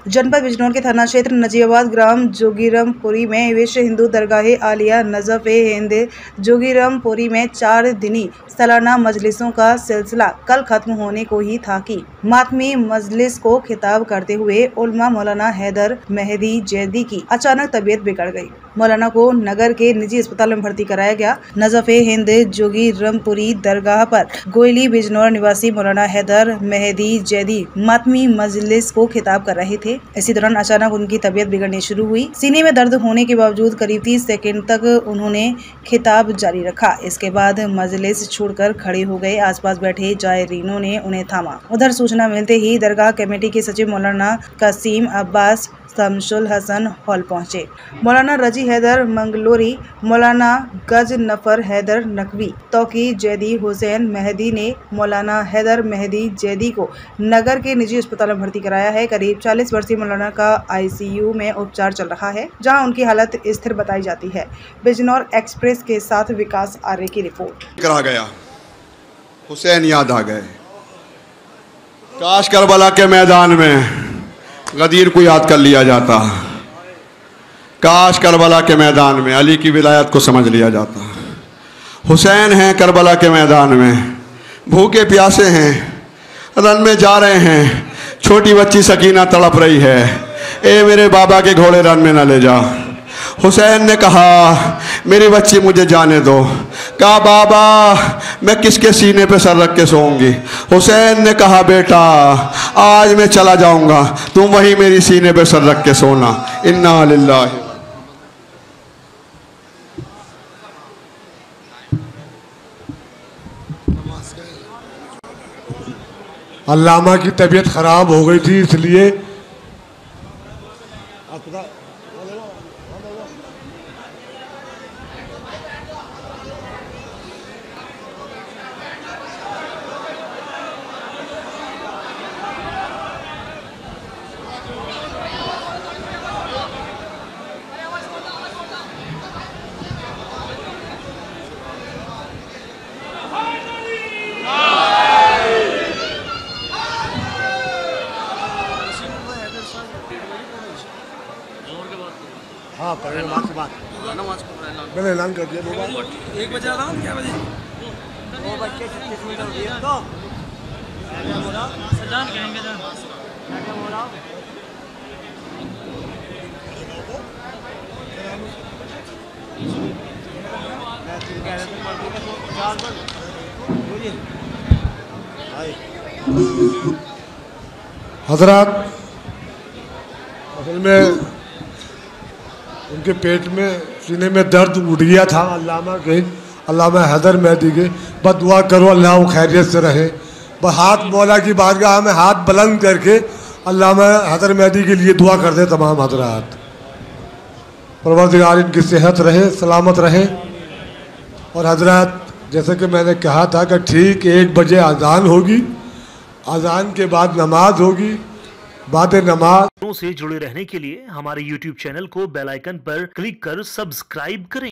जनपद बिजनौर के थाना क्षेत्र नजीबाबाद ग्राम जोगीरामपुरी में विश्व हिंदू दरगाह आलिया नजफ़-ए-हिंद जोगीरामपुरी में 4 दिनी सालाना मजलिसों का सिलसिला कल खत्म होने को ही था कि मातमी मजलिस को खिताब करते हुए उलमा मौलाना हैदर मेहदी जैदी की अचानक तबीयत बिगड़ गई। मौलाना को नगर के निजी अस्पताल में भर्ती कराया गया। नजफ़-ए-हिंद जोगीरामपुरी दरगाह पर गोयली बिजनौर निवासी मौलाना हैदर मेहदी जैदी मातमी मजलिस को खिताब कर रहे थे। इसी दौरान अचानक उनकी तबीयत बिगड़नी शुरू हुई। सीने में दर्द होने के बावजूद करीब 30 सेकंड तक उन्होंने खिताब जारी रखा। इसके बाद मजलिस छोड़कर खड़े हो गए। आसपास बैठे जायरीनों ने उन्हें थामा। उधर सूचना मिलते ही दरगाह कमेटी के सचिव मौलाना कसीम अब्बास शमसुल हसन हॉल पहुंचे। मौलाना रजी हैदर मंगलोरी, मौलाना गज नफर हैदर नकवी, तौकी जैदी हुसैन मेहदी ने मौलाना हैदर मेहदी जैदी को नगर के निजी अस्पताल में भर्ती कराया है। करीब 40 वर्षीय मौलाना का ICU में उपचार चल रहा है, जहां उनकी हालत स्थिर बताई जाती है। बिजनौर एक्सप्रेस के साथ विकास आर्य की रिपोर्ट। करा गया हुसैन याद आ गए। काश करबला के मैदान में गदीर को याद कर लिया जाता। काश करबला के मैदान में अली की विलायत को समझ लिया जाता। हुसैन हैं करबला के मैदान में, भूखे प्यासे हैं, रन में जा रहे हैं। छोटी बच्ची सकीना तड़प रही है, ए मेरे बाबा के घोड़े रन में न ले जा। हुसैन ने कहा मेरी बच्ची मुझे जाने दो। कहा बाबा मैं किसके सीने पे सर रख के सोऊंगी। हुसैन ने कहा बेटा आज मैं चला जाऊंगा, तुम वही मेरी सीने पे सर रख के सोना। इन्ना लिल्लाहि। अल्लामा की तबीयत खराब हो गई थी, इसलिए हाँ पढ़े नमाज के बाद मैंने ऐलान कर दिया। 1 बजे आ रहा हूँ, क्या बजे 2 बज के 36 मिनट हो गई है। तो सजान कहेंगे जान क्या बोला हजरात, असल में उनके पेट में सीने में दर्द उठ गया था। अल्लामा हैदर मेहदी के बस दुआ करो अल्लाह वो खैरियत से रहे। बस हाथ मौला की बारगाह में हाथ बुलंद करके अल्लामा हैदर मेहदी के लिए दुआ कर दे तमाम हजरात। परवरदिगार इनकी सेहत रहे, सलामत रहे। और हजरात जैसे कि मैंने कहा था कि ठीक 1 बजे अजान होगी, अजान के बाद नमाज होगी। बाद नमाज से जुड़े रहने के लिए हमारे YouTube चैनल को बेल आइकन पर क्लिक कर सब्सक्राइब करें।